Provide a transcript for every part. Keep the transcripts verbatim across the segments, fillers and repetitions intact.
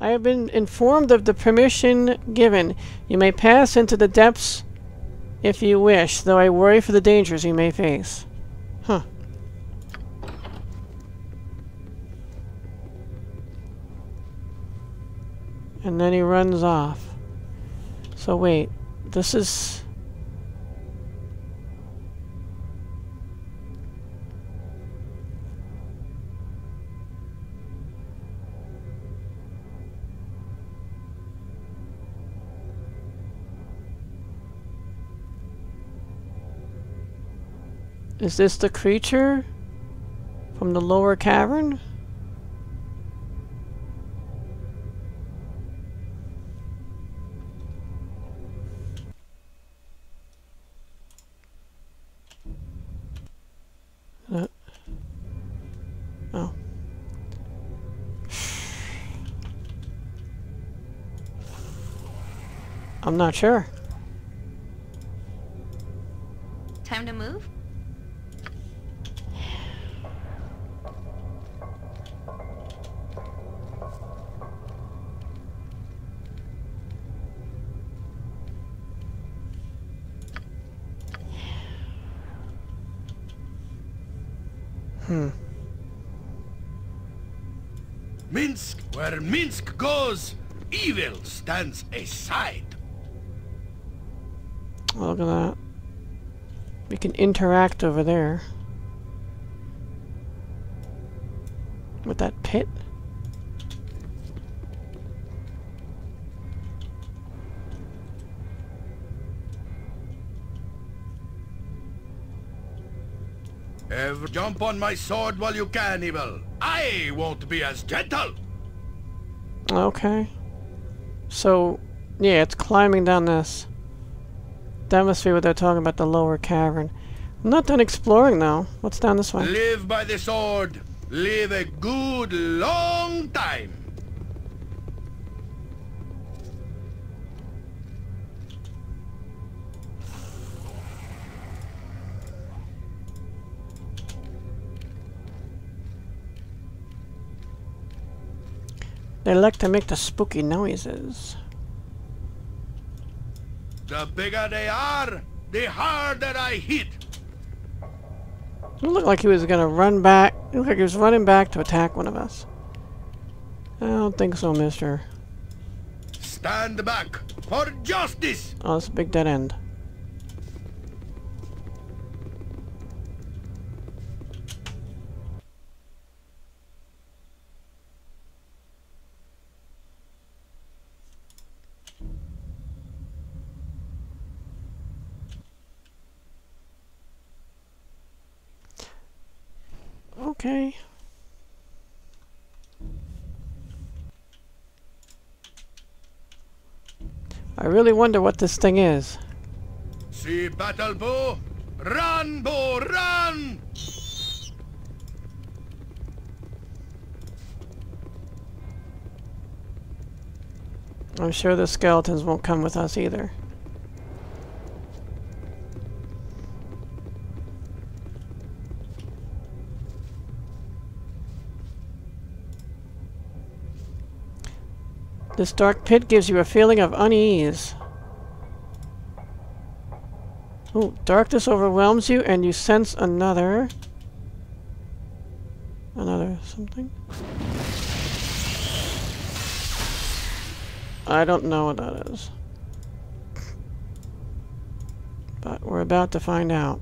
I have been informed of the permission given. You may pass into the depths if you wish, though I worry for the dangers you may face. Huh. And then he runs off. So wait, this is... Is this the creature from the lower cavern? Uh, oh. I'm not sure. Time to move? Hmm. Minsk, where Minsk goes, evil stands aside. Oh, look at that. We can interact over there. With that pit. Ever jump on my sword while you can, evil. I won't be as gentle. Okay. So, yeah, it's climbing down this. That must be what they're talking about, the lower cavern. I'm not done exploring, though. What's down this way? Live by the sword. Live a good long time. They like to make the spooky noises. The bigger they are, the harder I hit. It looked like he was gonna run back. It looked like he was running back to attack one of us. I don't think so, mister. Stand back for justice. Oh, it's a big dead end. Okay. I really wonder what this thing is. See battle bow? Run, bow, run! I'm sure the skeletons won't come with us either. This dark pit gives you a feeling of unease. Oh, darkness overwhelms you and you sense another... Another something? I don't know what that is. But we're about to find out.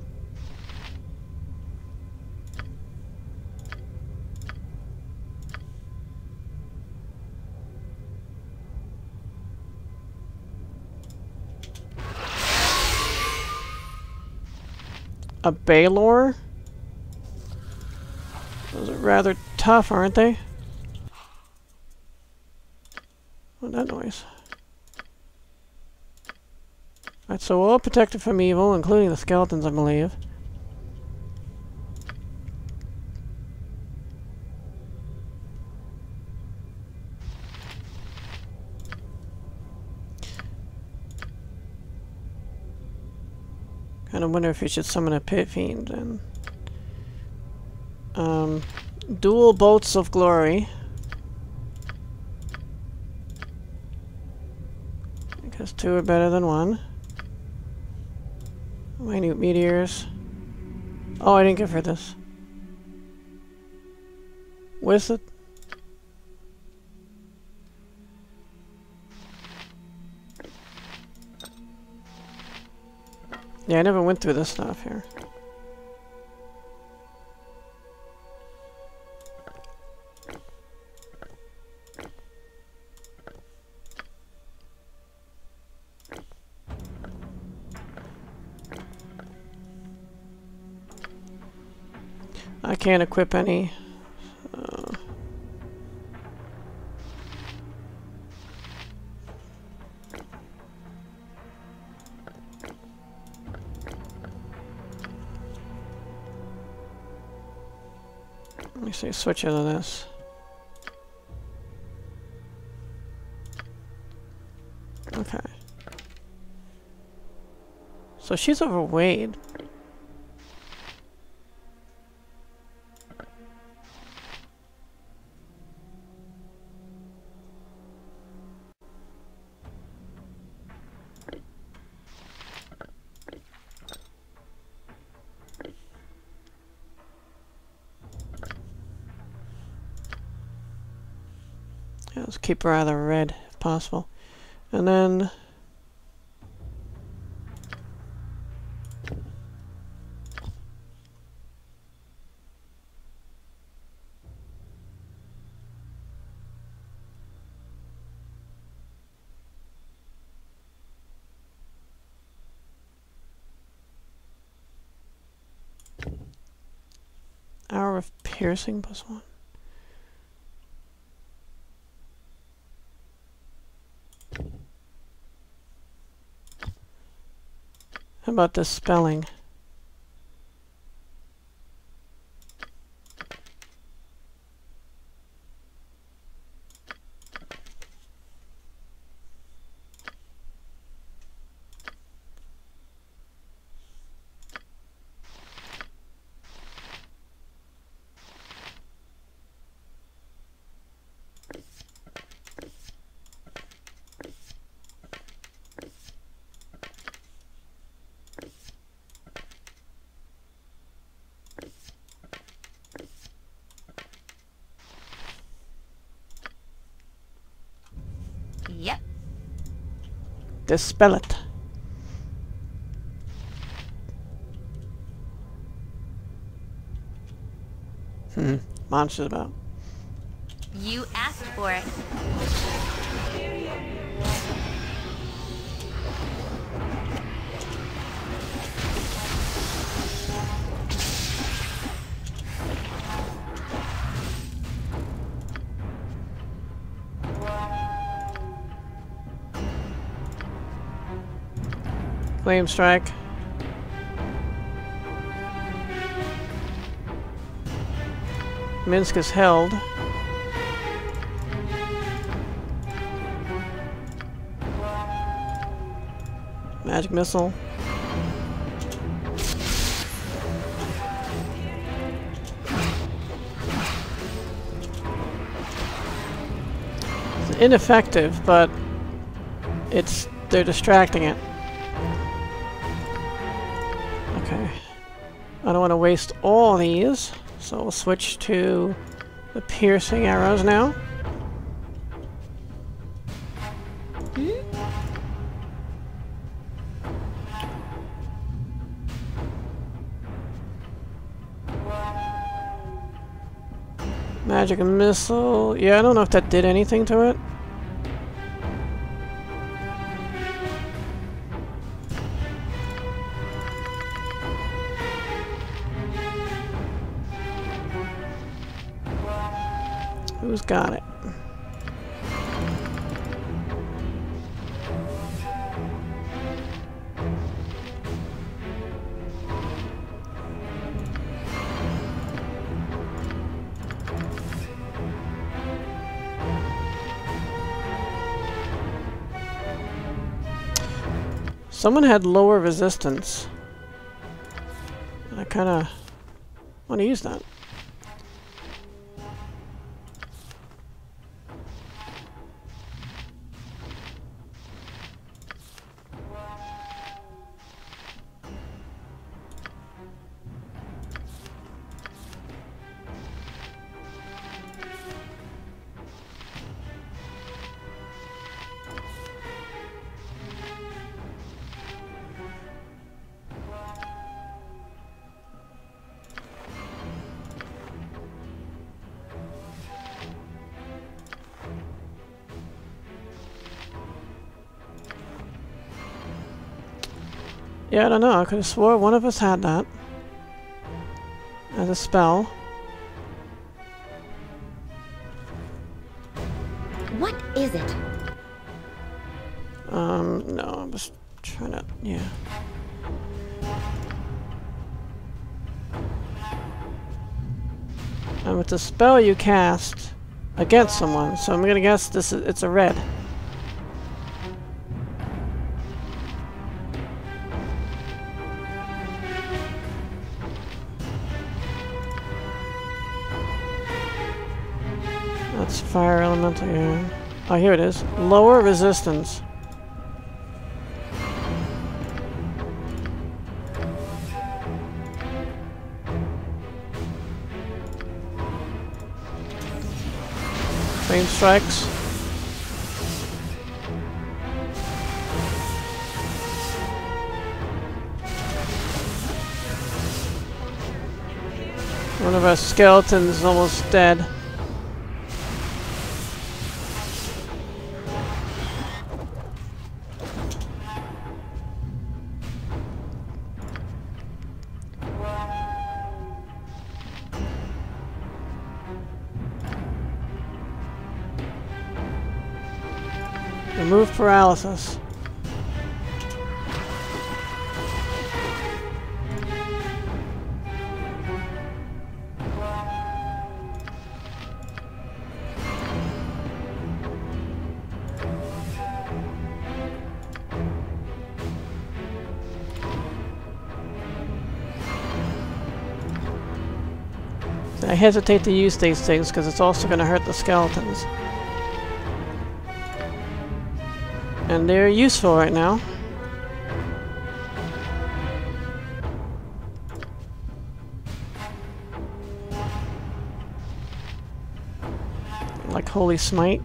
A Balor? Those are rather tough, aren't they? What's that noise? Alright, so we're all protected from evil, including the skeletons, I believe. Kind of wonder if we should summon a pit fiend then. Um, dual bolts of glory. Because two are better than one. Minute meteors. Oh, I didn't give her this. Where's it? Yeah, I never went through this stuff here. I can't equip any. Uh, let me see, switch into this. Okay. So she's overweight. Yeah, let's keep her either red if possible. And then hour of piercing plus one. How about the spelling? Yep. Dispel it. Hmm. Monsters about. You asked for it. Flame strike. Minsk is held. Magic missile. It's ineffective, but it's they're distracting it. Okay. I don't want to waste all these, so we'll switch to the piercing arrows now. Magic missile. Yeah, I don't know if that did anything to it. Who's got it? Someone had lower resistance. I kind of want to use that. Yeah, I don't know. I could have swore one of us had that as a spell. What is it? Um, no, I'm just trying to, yeah. And it's a spell you cast against someone, so I'm gonna guess this is, it's a red. That's fire elemental, yeah. Oh, here it is. Lower resistance. Flame strikes. One of our skeletons is almost dead. Remove paralysis. I hesitate to use these things because it's also going to hurt the skeletons. And they're useful right now. Like Holy Smite.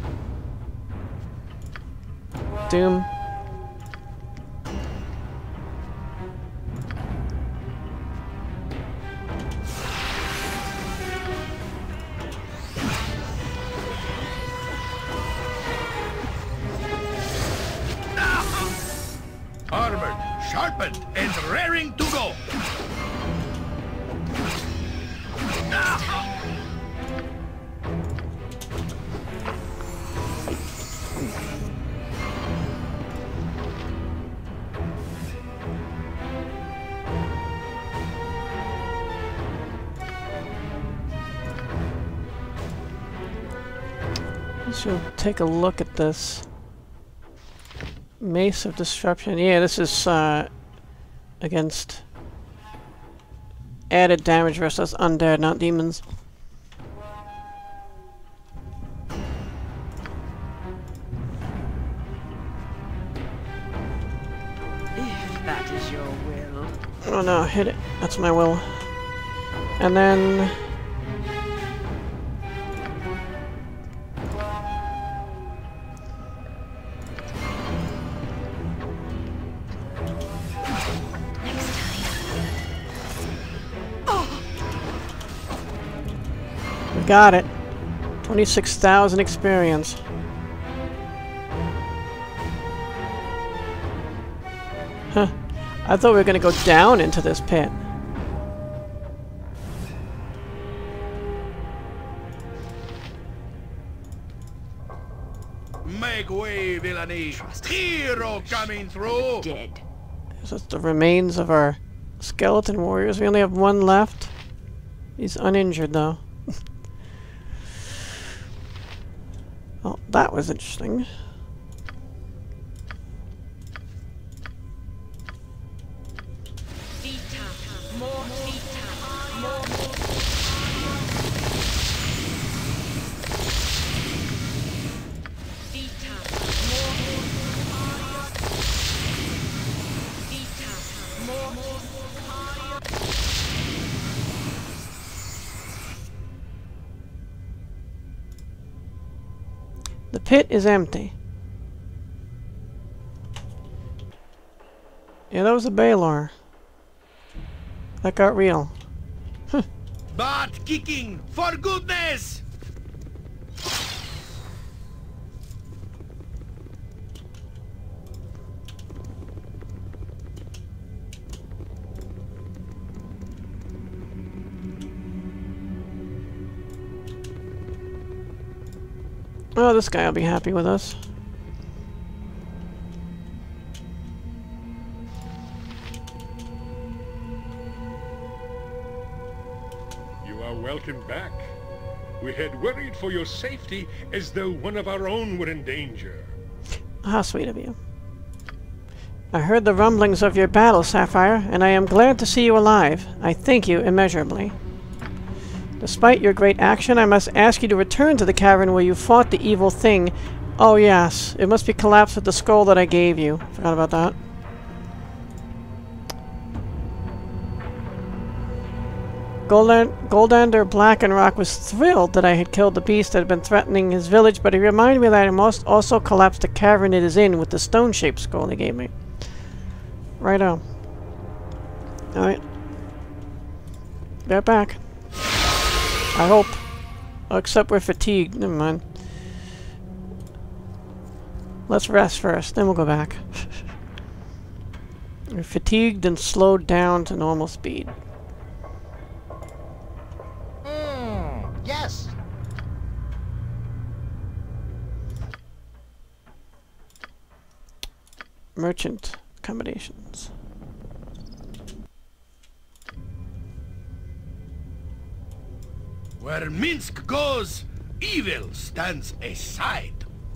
Doom. Armored, sharpened, and raring to go. So take a look at this. Mace of Disruption. Yeah, this is uh, against added damage versus undead, not demons. If that is your will. Oh no, hit it. That's my will. And then... got it. twenty-six thousand experience. Huh. I thought we were going to go down into this pit. Make way, villainy. Hero coming through. Dead. So it's the remains of our skeleton warriors. We only have one left. He's uninjured though. Well, that was interesting. The pit is empty. Yeah, that was a Balor. That got real. Butt kicking, for goodness! Oh, this guy will be happy with us. You are welcome back. We had worried for your safety as though one of our own were in danger. How sweet of you. I heard the rumblings of your battle, Sapphire, and I am glad to see you alive. I thank you immeasurably. Despite your great action, I must ask you to return to the cavern where you fought the evil thing. Oh yes, it must be collapsed with the scroll that I gave you. Forgot about that. Goldan Goldander Blackenrock was thrilled that I had killed the beast that had been threatening his village, but he reminded me that I must also collapse the cavern it is in with the stone-shaped scroll he gave me. Righto. Alright. Be right back. I hope. Oh, except we're fatigued. Never mind. Let's rest first, then we'll go back. We're fatigued and slowed down to normal speed. Yes. Merchant accommodations. Where Minsk goes, evil stands aside.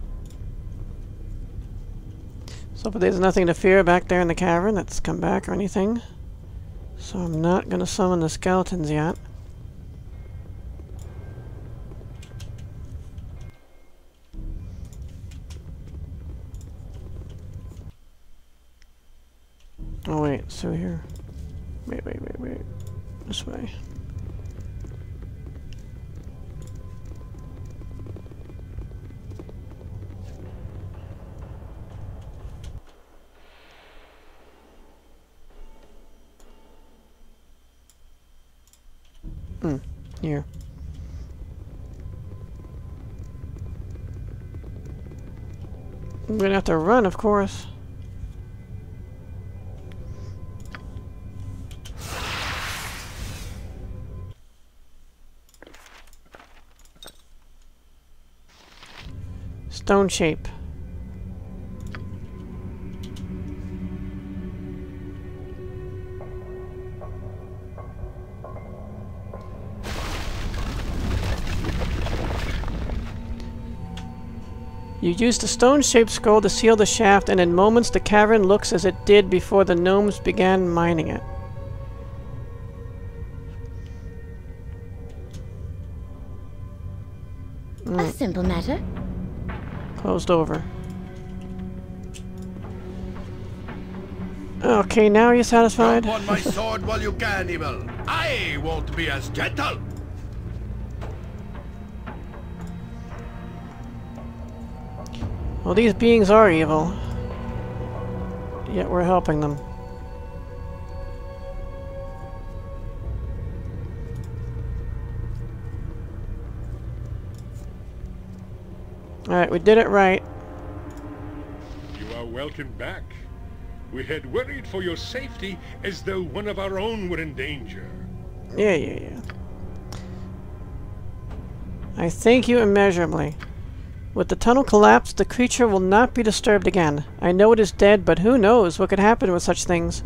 So, but there's nothing to fear back there in the cavern that's come back or anything. So I'm not gonna summon the skeletons yet. Oh wait, so here. Wait, wait, wait, wait. This way. Hmm, here. I'm gonna have to run, of course. Stone shape. You used a stone-shaped scroll to seal the shaft, and in moments the cavern looks as it did before the gnomes began mining it. Mm. A simple matter. Closed over. Okay, now are you satisfied? Jump on my sword while you can, evil. I won't be as gentle. Well, these beings are evil. Yet we're helping them. Alright, we did it right. You are welcome back. We had worried for your safety as though one of our own were in danger. Yeah, yeah, yeah. I thank you immeasurably. With the tunnel collapsed, the creature will not be disturbed again. I know it is dead, but who knows what could happen with such things.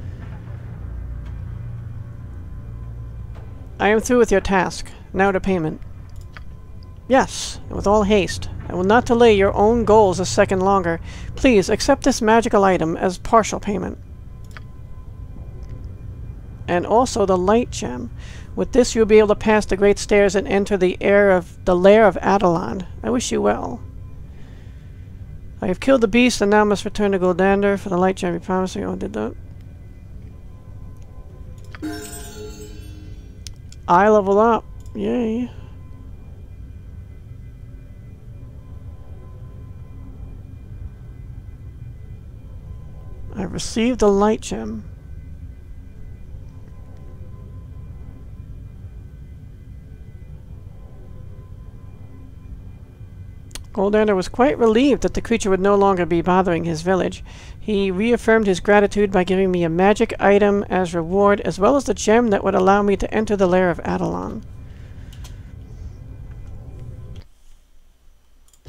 I am through with your task. Now to payment. Yes, and with all haste. I will not delay your own goals a second longer. Please accept this magical item as partial payment. And also the light gem. With this you'll be able to pass the great stairs and enter the air of the lair of Adelon. I wish you well. I have killed the beast and now must return to Goldander for the light gem you promised me. Oh, I did that. I level up. Yay. I received a light gem. Goldander was quite relieved that the creature would no longer be bothering his village. He reaffirmed his gratitude by giving me a magic item as reward, as well as the gem that would allow me to enter the lair of Adelon.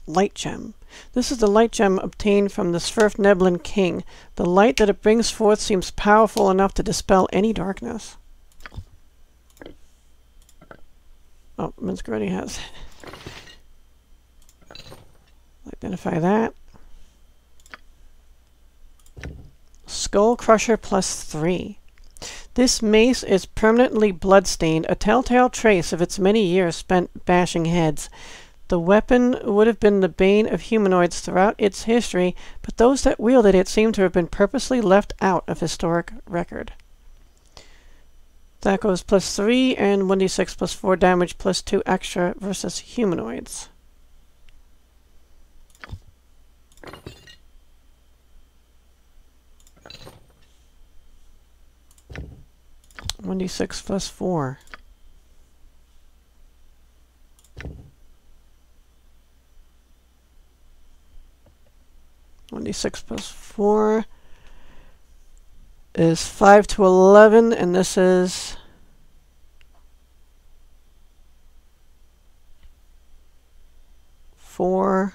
light gem. This is the light gem obtained from the Svirfneblin king. The light that it brings forth seems powerful enough to dispel any darkness. Oh, Minsk already has. Identify that. Skull Crusher plus three. This mace is permanently bloodstained, a telltale trace of its many years spent bashing heads. The weapon would have been the bane of humanoids throughout its history, but those that wielded it seem to have been purposely left out of historic record. That goes plus three and one d six plus four damage plus two extra versus humanoids. one d six plus four. one d six plus four is five to eleven, and this is four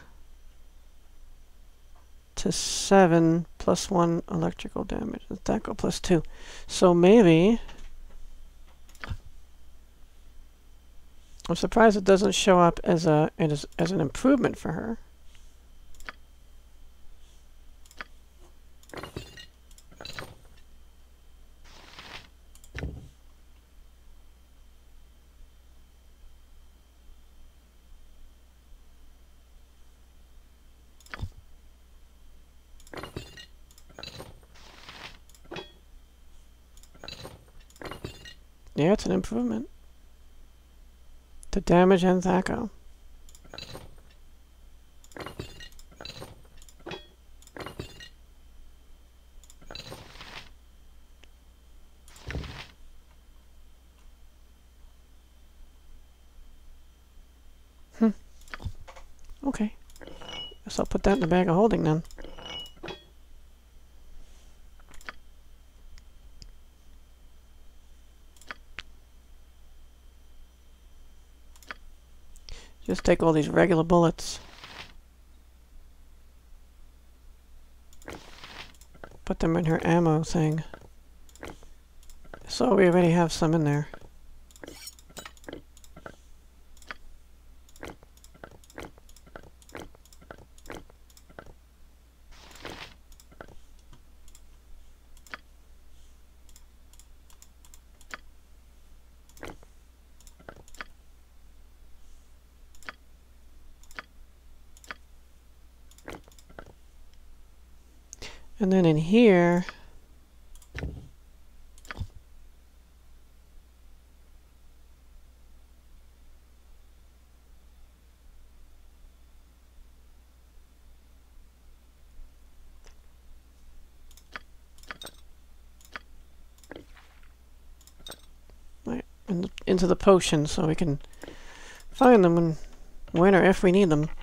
to seven plus one electrical damage. That go plus two. So maybe I'm surprised it doesn't show up as a as, as an improvement for her. Yeah, it's an improvement. To damage and Thaco. Hmm. Okay. Guess I'll put that in the bag of holding then. Just take all these regular bullets. Put them in her ammo thing. So we already have some in there. And then in here, right, in, into the potion so we can find them when, when or if we need them.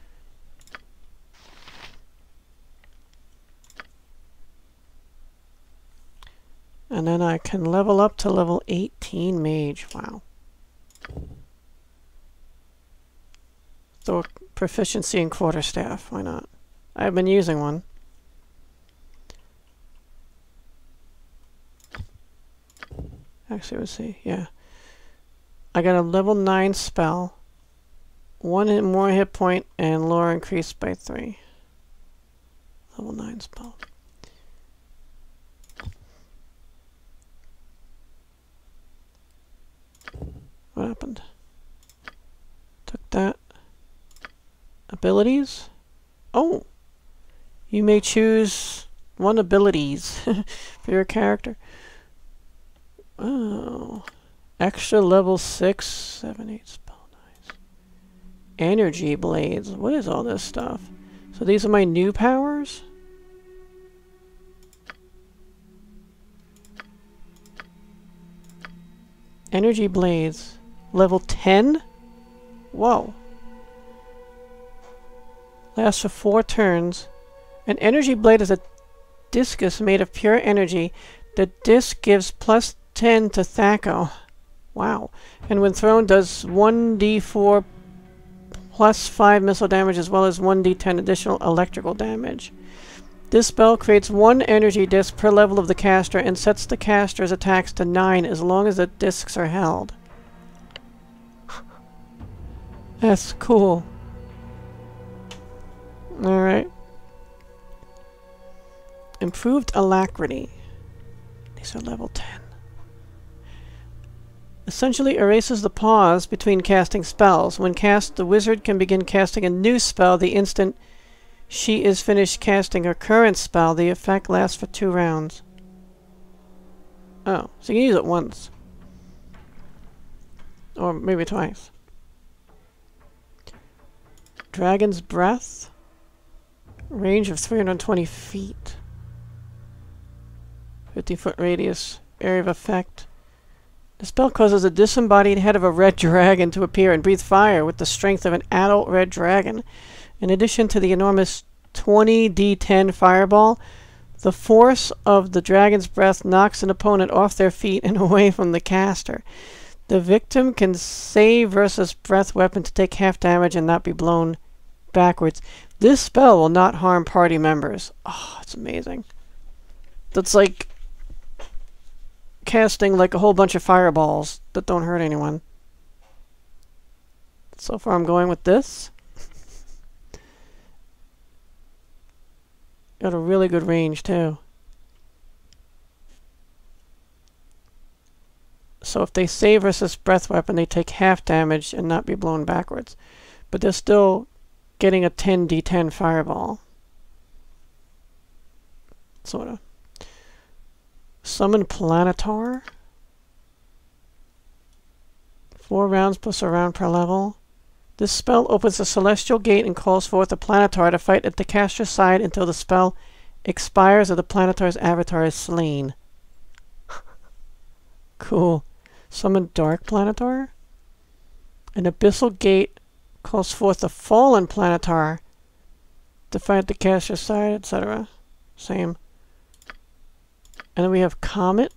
And then I can level up to level eighteen mage. Wow. So proficiency in quarterstaff. Why not? I've been using one. Actually, let's see. Yeah. I got a level nine spell. One more hit point and lore increased by three. Level nine spell. What happened? Took that. Abilities? Oh! You may choose one abilities for your character. Oh. Extra level six, seven, eight spell. Nice. Energy blades. What is all this stuff? So these are my new powers? Energy blades. Level ten? Whoa. Lasts for four turns. An energy blade is a discus made of pure energy. The disc gives plus ten to Thaco. Wow. And when thrown does one d four plus five missile damage as well as one d ten additional electrical damage. This spell creates one energy disc per level of the caster and sets the caster's attacks to nine as long as the discs are held. That's cool. Alright. Improved alacrity. These are level ten. Essentially erases the pause between casting spells. When cast, the wizard can begin casting a new spell the instant she is finished casting her current spell. The effect lasts for two rounds. Oh, so you can use it once. Or maybe twice. Dragon's Breath. Range of three hundred twenty feet. fifty foot radius. Area of effect. The spell causes a disembodied head of a red dragon to appear and breathe fire with the strength of an adult red dragon. In addition to the enormous twenty d ten fireball, the force of the dragon's breath knocks an opponent off their feet and away from the caster. The victim can save versus breath weapon to take half damage and not be blown backwards. This spell will not harm party members. Oh, it's amazing. That's like casting like a whole bunch of fireballs that don't hurt anyone. So far I'm going with this. Got a really good range too. So if they save versus breath weapon, they take half damage and not be blown backwards. But they're still getting a ten d ten fireball. Sorta. Summon Planetar. Four rounds plus a round per level. This spell opens a celestial gate and calls forth a Planetar to fight at the caster's side until the spell expires or the Planetar's avatar is slain. Cool. Summon Dark Planetar. An abyssal gate calls forth a fallen Planetar to fight at the caster's side, et cetera. Same. And then we have Comet.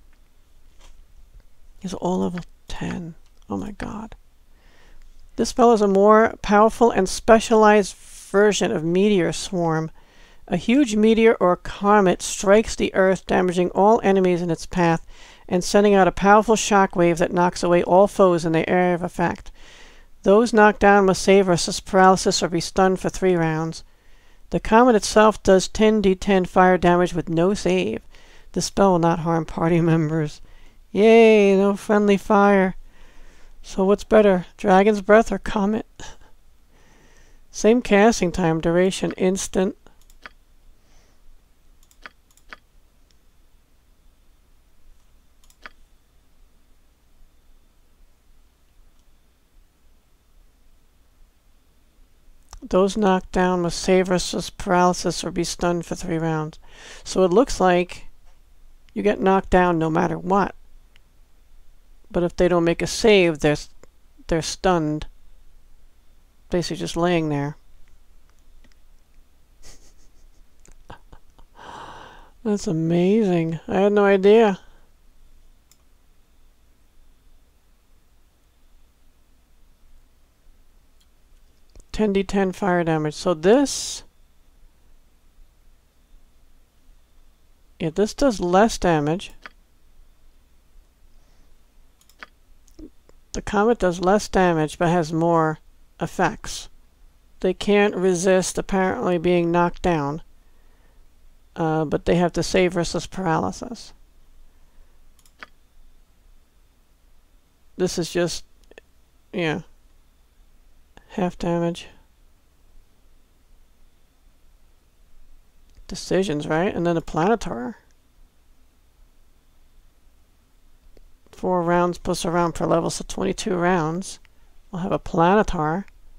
He's all level ten. Oh my god. This spell is a more powerful and specialized version of Meteor Swarm. A huge meteor or comet strikes the earth, damaging all enemies in its path and sending out a powerful shockwave that knocks away all foes in their area of effect. Those knocked down must save versus paralysis or be stunned for three rounds. The comet itself does ten d ten fire damage with no save. The spell will not harm party members. Yay, no friendly fire. So what's better, Dragon's Breath or Comet? Same casting time, duration, instant. Those knocked down must save versus paralysis or be stunned for three rounds. So it looks like you get knocked down no matter what. But if they don't make a save, they're, they're stunned. Basically just laying there. That's amazing. I had no idea. ten d ten fire damage. So this... Yeah, this does less damage. The comet does less damage, but has more effects. They can't resist, apparently, being knocked down. Uh, but they have to save versus paralysis. This is just... yeah. Half damage. Decisions, right? And then a Planetar. Four rounds plus a round per level, so twenty-two rounds. We'll have a Planetar.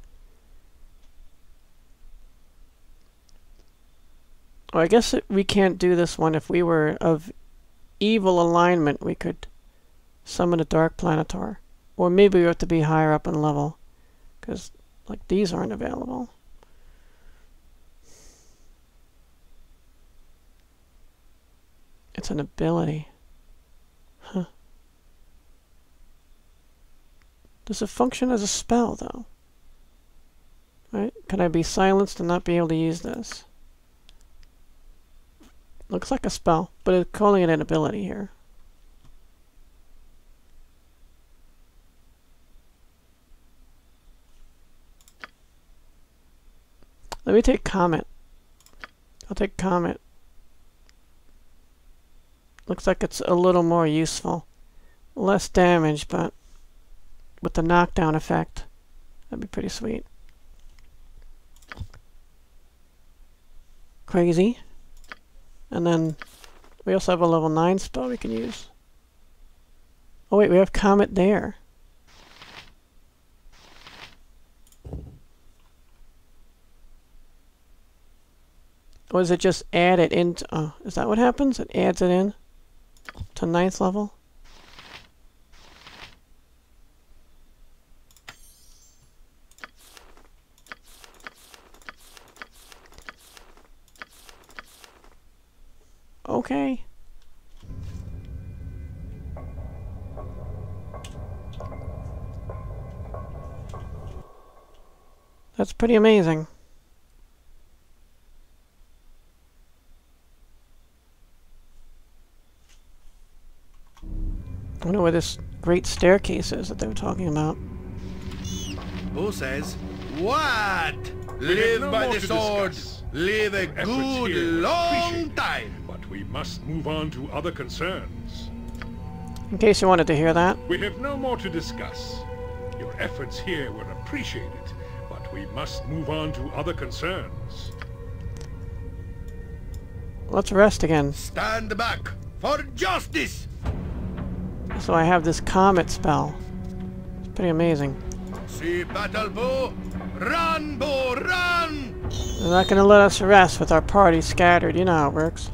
Oh, I guess it, we can't do this one. If we were of evil alignment, we could summon a Dark Planetar. Or maybe we have to be higher up in level. Because, like, these aren't available. It's an ability. Huh. Does it function as a spell, though? Can I be silenced and not be able to use this? Looks like a spell, but it's calling it an ability here. Let me take Comet. I'll take Comet. Looks like it's a little more useful. Less damage, but with the knockdown effect, that'd be pretty sweet. Crazy. And then we also have a level nine spell we can use. Oh wait, we have Comet there. Or is it just add it into... Oh, is that what happens? It adds it in to ninth level? Okay. That's pretty amazing. I wonder where this great staircase is that they were talking about. Who says what? We Live have no by more the to sword. discuss. Live a Your efforts good here were long appreciated, time. But we must move on to other concerns. In case you wanted to hear that. We have no more to discuss. Your efforts here were appreciated, but we must move on to other concerns. Let's rest again. Stand back for justice. So I have this Comet spell. It's pretty amazing. See battle bow. Run, bow, run. They're not going to let us rest with our party scattered. You know how it works.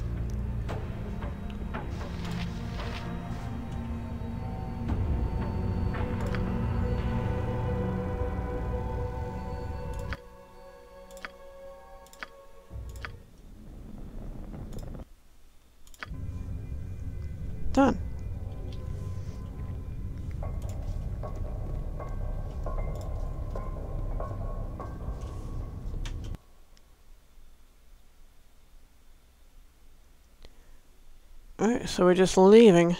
Done. Alright, so we're just leaving.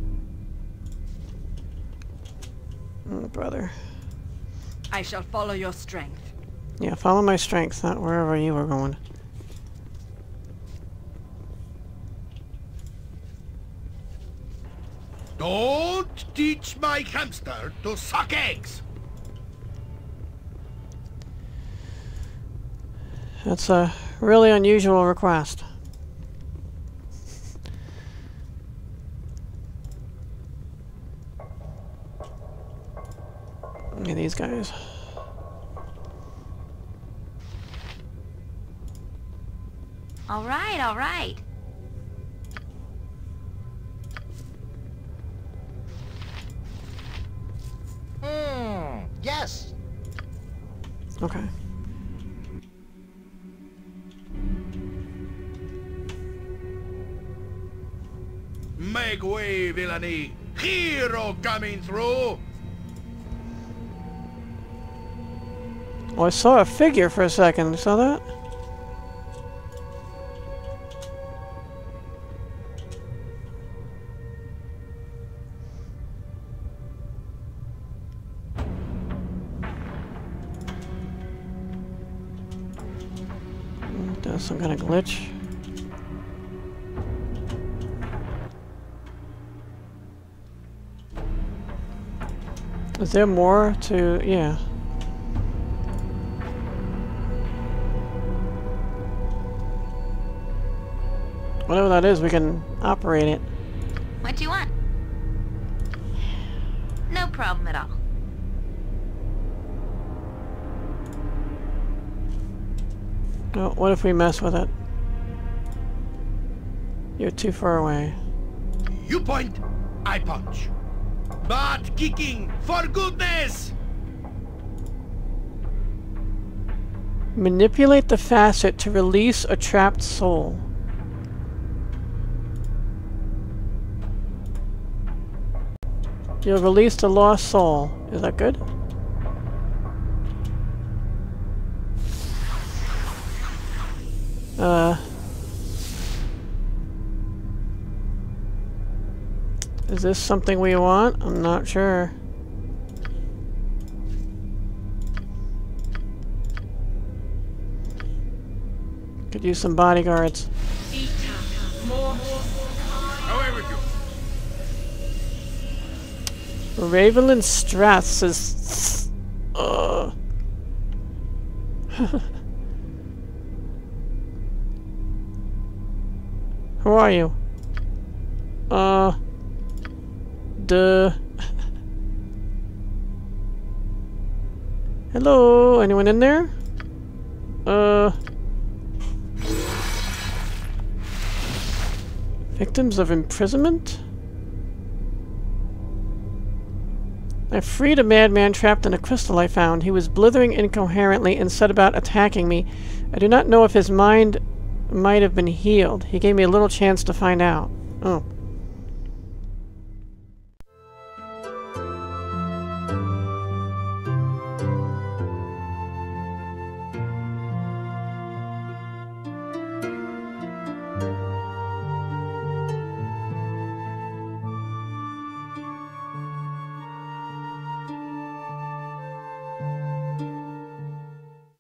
Oh, brother. I shall follow your strength. Yeah, follow my strength, not wherever you were going. Don't teach my hamster to suck eggs. That's a really unusual request. Look at these guys. All right, all right. Hmm, yes. Okay. Make way, villainy. Hero coming through. Oh, I saw a figure for a second. You saw that? There's some kind of glitch. Is there more to... yeah. Whatever that is, we can operate it. What do you want? No problem at all. Oh, what if we mess with it? You're too far away. You point, I punch. Butt kicking, for goodness! Manipulate the facet to release a trapped soul. You'll release the lost soul. Is that good? Uh... Is this something we want? I'm not sure. Could use some bodyguards. Away with you. Ravenland Strath says... Uh. Who are you? Uh... Duh. Hello? Anyone in there? Uh... Victims of imprisonment? I freed a madman trapped in a crystal I found. He was blithering incoherently and set about attacking me. I do not know if his mind might have been healed. He gave me a little chance to find out. Oh.